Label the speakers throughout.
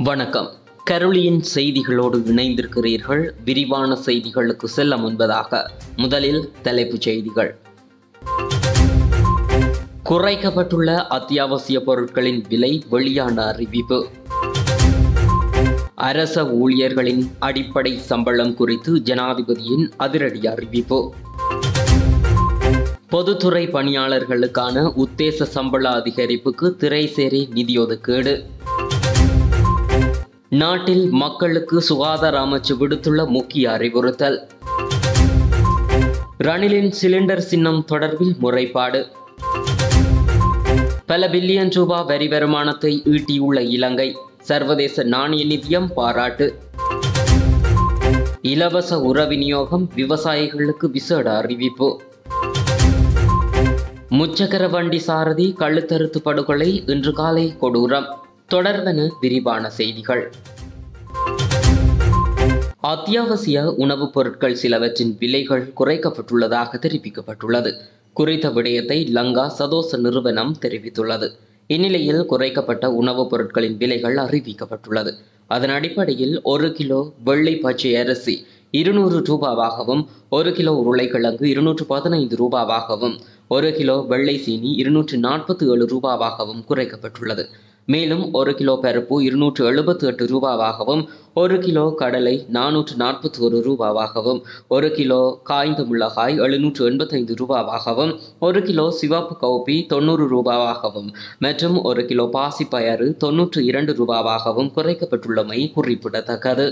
Speaker 1: வணக்கம். கரோலியின் செய்திகளோடு இணைந்திருக்கிறீர்கள். விரிவான செய்திகளுக்கு செல்ல முன்பதாக முதலில் தலைப்புச் செய்திகள். குறைக்கப்பட்டுள்ள அத்தியாவசிய பொருட்களின் விலை வெளியான அறிவிப்பு. அரச ஊழியர்களின் அடிப்படை சம்பளம் குறித்து ஜனாதிபதியின் அதிரடி அறிவிப்பு. பொதுத்துறை பணியாளர்களுக்கான உத்தேச சம்பள அதிகரிப்புக்கு திரைசேரி நிதி ஒதுக்கீடு. நாட்டில் மக்களுக்கு சுகாதார அமைச்சு விடுத்துள்ள முக்கிய அறிவுறுத்தல். ரணிலின் சிலிண்டர் சின்னம் தொடர்பில் முறைப்பாடு. பல பில்லியன் ரூபாய் வரி வருமானத்தை ஈட்டியுள்ள இலங்கை, சர்வதேச நாணய நிதியம் பாராட்டு. இலவச உர விநியோகம், விவசாயிகளுக்கு விசேட அறிவிப்பு. முச்சக்கர வண்டி சாரதி கழுத்தறுத்து படுகொலை இன்று காலை கொடூரம். தொடர்பென விரிவான செய்திகள். அத்தியாவசிய உணவுப் பொருட்கள் சிலவற்றின் விலைகள் குறைக்கப்பட்டுள்ளதாக தெரிவிக்கப்பட்டுள்ளது. குறித்த விடயத்தை லங்கா சதோச நிறுவனம் தெரிவித்துள்ளது. இந்நிலையில் குறைக்கப்பட்ட உணவுப் பொருட்களின் விலைகள் அறிவிக்கப்பட்டுள்ளது. அதன் அடிப்படையில் 1 கிலோ வெள்ளை பச்சை அரிசி 200 ரூபாவாகவும், 1 கிலோ உருளைக்கிழங்கு 215 ரூபாவாகவும், 1 கிலோ வெள்ளை சீனி 247 ரூபாவாகவும் குறைக்கப்பட்டுள்ளது. மேலும் 1 கிலோ பருப்பு 278 ரூபாவாகவும், 1 கிலோ கடலை 441 ரூபாவாகவும், 1 கிலோ காய்ந்த மிளகாய் 785 ரூபாவாகவும், 1 கிலோ சிவப்பு கவுப்பி 90 ரூபாவாகவும் மற்றும் 1 கிலோ பாசிப்பயறு 92 ரூபாவாகவும் குறைக்கப்பட்டுள்ளமை குறிப்பிடத்தக்கது.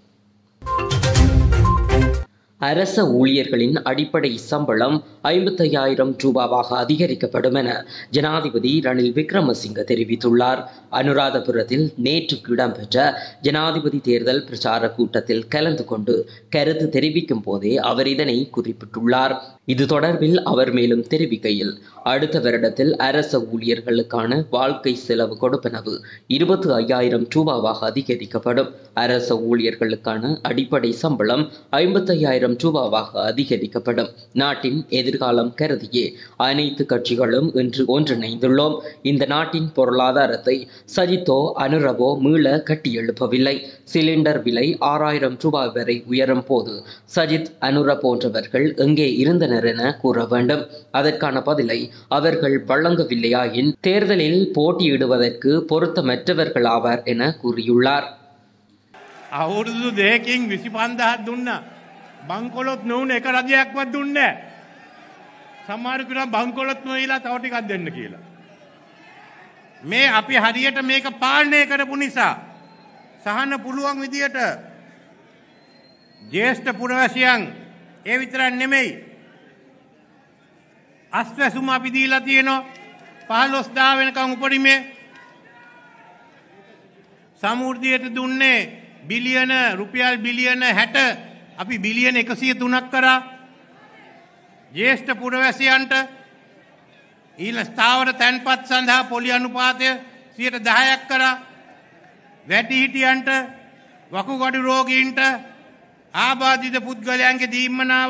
Speaker 1: அரச ஊழியர்களின் அடிப்படை சம்பளம் 55,000 ரூபாவாக அதிகரிக்கப்படும் என ஜனாதிபதி ரணில் விக்ரமசிங்க தெரிவித்துள்ளார். அனுராதபுரத்தில் நேற்று இடம்பெற்ற ஜனாதிபதி தேர்தல் பிரச்சார கூட்டத்தில் கலந்து கொண்டு கருத்து தெரிவிக்கும் போதே அவர் இதனை குறிப்பிட்டுள்ளார். இது தொடர்பில் அவர் மேலும் தெரிவிக்கையில், அடுத்த வருடத்தில் அரச ஊழியர்களுக்கான வாழ்க்கை செலவு கொடுப்பனவு 25,000 ரூபாவாக அதிகரிக்கப்படும். அரச ஊழியர்களுக்கான அடிப்படை சம்பளம் 55,000 ரூபாவாக அதிகரிக்கப்படும். நாட்டின் எதிர்காலம் கருதியே அனைத்து கட்சிகளும் இன்று ஒன்றிணைந்துள்ளோம். இந்த நாட்டின் பொருளாதாரத்தை சஜித்தோ அனுரவோ மீள கட்டியெழுப்பவில்லை. சிலிண்டர் விலை 6,000 ரூபாய் வரை உயரும் போது சஜித் அனுர போன்றவர்கள் எங்கே இருந்தனர் என கூற வேண்டும். அதற்கான பதிலை அவர்கள் வழங்கவில்லையாயின் தேர்தலில் போட்டியிடுவதற்கு பொருத்தமற்றவர்கள் ஆவார் என கூறியுள்ளார்.
Speaker 2: අවුරුදු දෙකකින් 25,000ක් දුන්නා. බංකොලොත් නොවුන එක රජයක්වත් දුන්නේ නැහැ. සමහරු කියනවා බංකොලොත් නොවිලා තව ටිකක් දෙන්න කියලා. මේ අපි හරියට මේක පාලනය කරපු නිසා සහන පුළුවන් විදියට ජ්‍යෙෂ්ඨ පුරවැසියන් ඒ විතරක් නෙමෙයි අස්වැසුම අපි දීලා තියෙනවා 15,000 වෙනකන් උපරිමේ. සමෘද්ධියට දුන්නේ බිලියන රුපියල් බිලියන 60 අපි බිලියන 103ක් කරා. ජ්‍යෙෂ්ඨ පුරවැසියන්ට ඊළ ස්ථාවර තැන්පත් සඳහා පොලි අනුපාතය 10%ක් කරා. වැඩිහිටියන්ට වකුගඩු රෝගීන්ට ආබාධිත පුද්ගලයන්ගේ දීමනාව.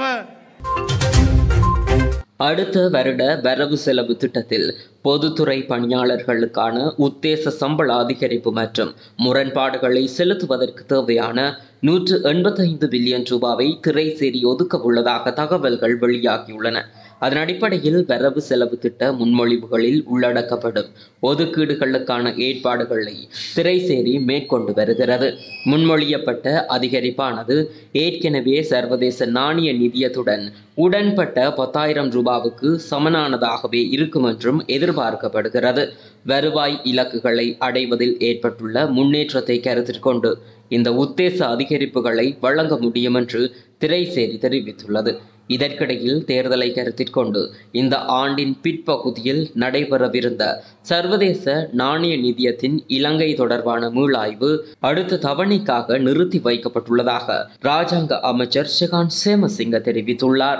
Speaker 1: அடுத்த வருட வரவு செலவு திட்டத்தில் பொதுத்துறை பணியாளர்களுக்கான உத்தேச சம்பள அதிகரிப்பு மற்றும் முரண்பாடுகளை செலுத்துவதற்கு தேவையான 185 பில்லியன் ரூபாவை திரைசேரி ஒதுக்க உள்ளதாக தகவல்கள் வெளியாகியுள்ளன. அதன் அடிப்படையில் வரவு செலவு திட்ட முன்மொழிவுகளில் உள்ளடக்கப்படும் ஒதுக்கீடுகளுக்கான ஏற்பாடுகளை திரைசேரி மேற்கொண்டு வருகிறது. முன்மொழியப்பட்ட அதிகரிப்பானது ஏற்கனவே சர்வதேச நாணய நிதியத்துடன் உடன்பட்ட 10,000 ரூபாவுக்கு சமனானதாகவே இருக்கும் என்றும் எதிர்பார்க்கப்படுகிறது. வருவாய் இலக்குகளை அடைவதில் ஏற்பட்டுள்ள முன்னேற்றத்தை கருத்தில் கொண்டு இந்த உத்தேச அதிகரிப்புகளை வழங்க முடியும் என்று திரைசேரி தெரிவித்துள்ளது. இதற்கிடையில் தேர்தலை கருத்தில் கொண்டு இந்த ஆண்டின் பிற்பகுதியில் நடைபெறவிருந்த சர்வதேச நாணய நிதியத்தின் இலங்கை தொடர்பான மீளாய்வு அடுத்த தவணைக்காக நிறுத்தி வைக்கப்பட்டுள்ளதாக ராஜாங்க அமைச்சர் ஷெகான் சேமசிங்க தெரிவித்துள்ளார்.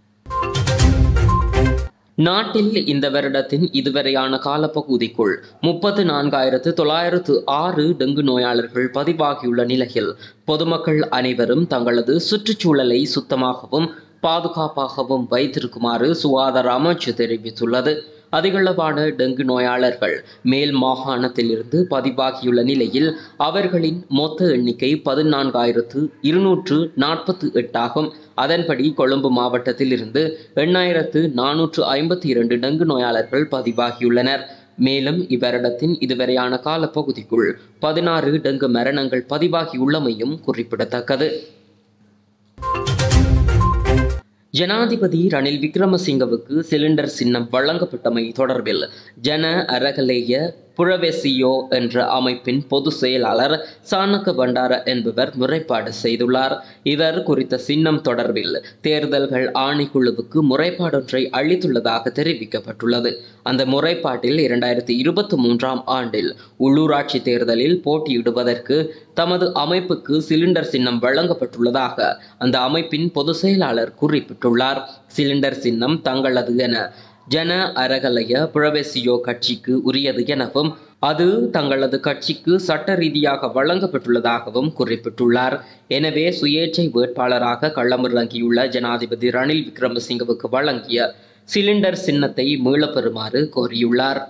Speaker 1: நாட்டில் இந்த வருடத்தின் இதுவரையான காலப்பகுதிக்குள் 34,906 டெங்கு நோயாளர்கள் பதிவாகியுள்ள நிலையில் பொதுமக்கள் அனைவரும் தங்களது சுற்றுச்சூழலை சுத்தமாகவும் பாதுகாப்பாகவும் வைத்திருக்குமாறு சுகாதார அமைச்சு தெரிவித்துள்ளது. அதிகளவான டெங்கு நோயாளர்கள் மேல் மாகாணத்திலிருந்து பதிவாகியுள்ள நிலையில் அவர்களின் மொத்த எண்ணிக்கை 14,248 ஆகும். அதன்படி கொழும்பு மாவட்டத்தில் இருந்து 8,452 டெங்கு நோயாளர்கள் பதிவாகியுள்ளனர். மேலும் இவ்வருடத்தின் இதுவரையான காலப்பகுதிக்குள் 16 டெங்கு மரணங்கள் பதிவாகியுள்ளமையும் குறிப்பிடத்தக்கது. ஜனாதிபதி ரணில் விக்ரமசிங்கவுக்கு சிலிண்டர் சின்னம் வழங்கப்பட்டமை தொடர்பில் ஜன அரகலேய புரவெசியோ என்ற அமைப்பின் பொதுச் செயலாளர் சானக்க பண்டார என்பவர் முறைப்பாடு செய்துள்ளார். இவர் குறித்த சின்னம் தொடர்பில் தேர்தல்கள் ஆணைக்குழுவுக்கு முறைப்பாடொன்றை அளித்துள்ளதாக தெரிவிக்கப்பட்டுள்ளது. அந்த முறைப்பாட்டில் 2023ஆம் ஆண்டில் உள்ளூராட்சி தேர்தலில் போட்டியிடுவதற்கு தமது அமைப்புக்கு சிலிண்டர் சின்னம் வழங்கப்பட்டுள்ளதாக அந்த அமைப்பின் பொதுச் செயலாளர் குறிப்பிட்டுள்ளார். சிலிண்டர் சின்னம் தங்களது என ஜன அரகலய புரவெசியோ கட்சிக்கு உரியது எனவும் அது தங்களது கட்சிக்கு சட்ட ரீதியாக வழங்கப்பட்டுள்ளதாகவும் குறிப்பிட்டுள்ளார். எனவே சுயேட்சை வேட்பாளராக களமிறங்கியுள்ள ஜனாதிபதி ரணில் விக்ரமசிங்கவுக்கு வழங்கிய சிலிண்டர் சின்னத்தை மீளப்பெறுமாறு கோரியுள்ளார்.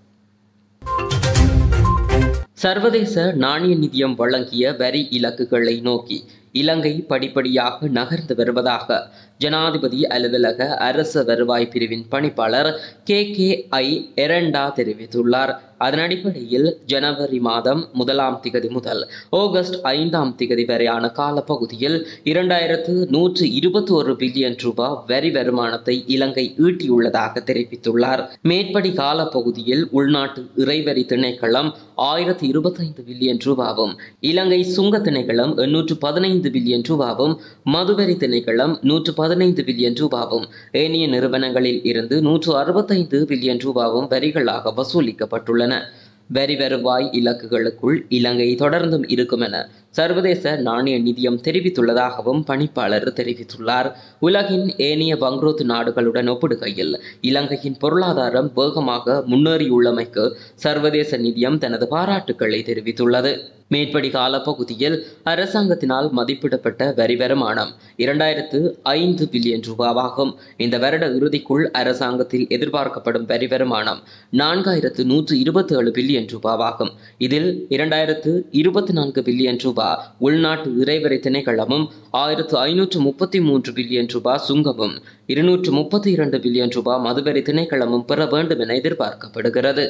Speaker 1: சர்வதேச நாணய நிதியம் வழங்கிய வரி இலக்குகளை நோக்கி இலங்கை படிப்படியாக நகர்ந்து வருவதாக ஜனாதிபதி அலுவலக அரச வருவாய் பிரிவின் பணிப்பாளர் KKI எரண்டா தெரிவித்துள்ளார். அதன் அடிப்படையில் ஜனவரி மாதம் 1ஆம் திகதி முதல் ஆகஸ்ட் 5ஆம் திகதி வரையான காலப்பகுதியில் 2,121 பில்லியன் ரூபாய் வரி வருமானத்தை இலங்கை ஈட்டியுள்ளதாக தெரிவித்துள்ளார். மேற்படி காலப்பகுதியில் உள்நாட்டு இறைவரி திணைக்களம் 1,025 பில்லியன் ரூபாவும், இலங்கை சுங்க திணைக்களம் 815 பில்லியன் ரூபாவும், மதுவரி திணைக்களம் 115 பில்லியன் ரூபாவும், ஏனைய நிறுவனங்களில் இருந்து 165 பில்லியன் ரூபாவும் வரிகளாக வசூலிக்கப்பட்டுள்ளன. வரி வருவாய் இலக்குகளுக்குள் இலங்கை தொடர்ந்தும் இருக்கும் என சர்வதேச நாணய நிதியம் தெரிவித்துள்ளதாகவும் பணிப்பாளர் தெரிவித்துள்ளார். உலகின் ஏனைய பங்குரோத்து நாடுகளுடன் ஒப்பிடுகையில் இலங்கையின் பொருளாதாரம் வேகமாக முன்னேறியுள்ளமைக்கு சர்வதேச நிதியம் தனது பாராட்டுக்களை தெரிவித்துள்ளது. மேற்படி காலப்பகுதியில் அரசாங்கத்தினால் மதிப்பிடப்பட்ட வரி வருமானம் 2,005 பில்லியன் ரூபாவாகும். இந்த வருட இறுதிக்குள் அரசாங்கத்தில் எதிர்பார்க்கப்படும் வரி வருமானம் 4,127 பில்லியன் ரூபாவாகும். இதில் 2,024 பில்லியன் ரூபாய் உள்நாட்டு இறைவரி திணைக்களமும், 1,533 பில்லியன் ரூபாய் சுங்கமும், 232 பில்லியன் ரூபாய் மதுவரி திணைக்களமும் பெற வேண்டும் என எதிர்பார்க்கப்படுகிறது.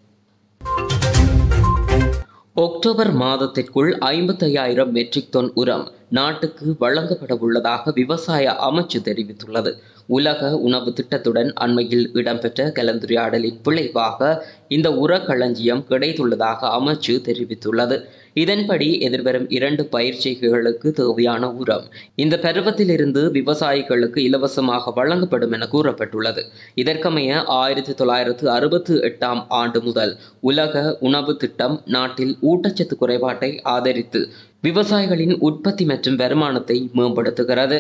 Speaker 1: அக்டோபர் மாதத்திற்குள் 55,000 மெட்ரிக் டன் உரம் நாட்டுக்கு வழங்கப்பட உள்ளதாக விவசாய அமைச்சு தெரிவித்துள்ளது. உலக உணவு திட்டத்துடன் அண்மையில் இடம்பெற்ற கலந்துரையாடலின் விளைவாக இந்த உரக்களஞ்சியம் கிடைத்துள்ளதாக அமைச்சு தெரிவித்துள்ளது. இதன்படி எதிர்வரும் 2 பயிர்ச்செய்கைகளுக்கு தேவையான உரம் இந்த பருவத்திலிருந்து விவசாயிகளுக்கு இலவசமாக வழங்கப்படும் என கூறப்பட்டுள்ளது. இதற்கமைய 1968ஆம் ஆண்டு முதல் உலக உணவு திட்டம் நாட்டில் ஊட்டச்சத்து குறைபாட்டை ஆதரித்து விவசாயிகளின் உற்பத்தி மற்றும் வருமானத்தை மேம்படுத்துகிறது.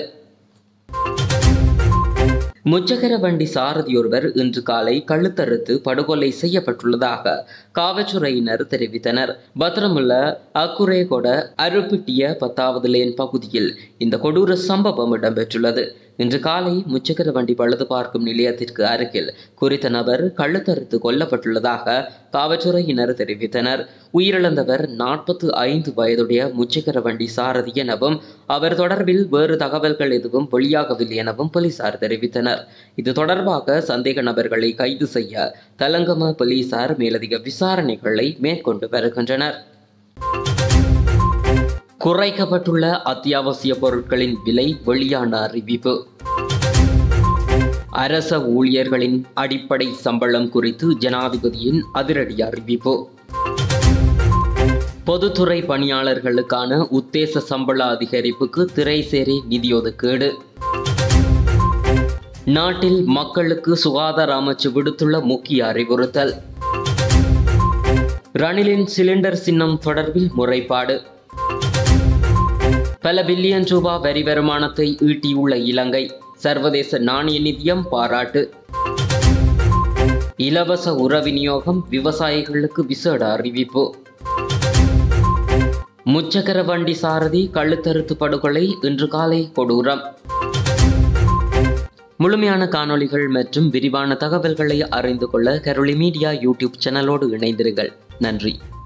Speaker 1: முச்சக்கர வண்டி சாரதியொருவர் இன்று காலை கழுத்தறுத்து படுகொலை செய்யப்பட்டுள்ளதாக காவல்துறையினர் தெரிவித்தனர். பத்திரமுல்ல அக்குரேகொட அருப்பிட்டிய 10வது லேன் பகுதியில் இந்த கொடூர சம்பவம் இடம்பெற்றுள்ளது. இன்று காலை முச்சக்கர வண்டி பழுது பார்க்கும் நிலையத்திற்கு அருகில் குறித்த நபர் கழுத்தறுத்து கொல்லப்பட்டுள்ளதாக காவல்துறையினர் தெரிவித்தனர். உயிரிழந்தவர் 45 வயதுடைய முச்சக்கர வண்டி சாரதி எனவும் அவர் தொடர்பில் வேறு தகவல்கள் எதுவும் வெளியாகவில்லை எனவும் போலீசார் தெரிவித்தனர். இது தொடர்பாக சந்தேக நபர்களை கைது செய்ய தலங்கம போலீசார் மேலதிக விசாரணைகளை மேற்கொண்டு வருகின்றனர். குறைக்கப்பட்டுள்ள அத்தியாவசிய பொருட்களின் விலை வெளியான அறிவிப்பு. அரச ஊழியர்களின் அடிப்படை சம்பளம் குறித்து ஜனாதிபதியின் அதிரடி அறிவிப்பு. பொதுத்துறை பணியாளர்களுக்கான உத்தேச சம்பள அதிகரிப்புக்கு திரைசேரி நிதி ஒதுக்கீடு. நாட்டில் மக்களுக்கு சுகாதார அமைச்சு விடுத்துள்ள முக்கிய அறிவுறுத்தல். ரணிலின் சிலிண்டர் சின்னம் தொடர்பில் முறைப்பாடு. பல பில்லியன் ரூபாய் வரி வருமானத்தை ஈட்டியுள்ள இலங்கை, சர்வதேச நாணய நிதியம் பாராட்டு. இலவச உர விநியோகம் விவசாயிகளுக்கு விசேட அறிவிப்பு. முச்சக்கர வண்டி சாரதி கழுத்தறுத்து படுகொலை இன்று காலை கொடூரம். முழுமையான காணொளிகள் மற்றும் விரிவான தகவல்களை அறிந்து கொள்ள கரோலி மீடியா யூடியூப் சேனலோடு இணைந்திருங்கள். நன்றி.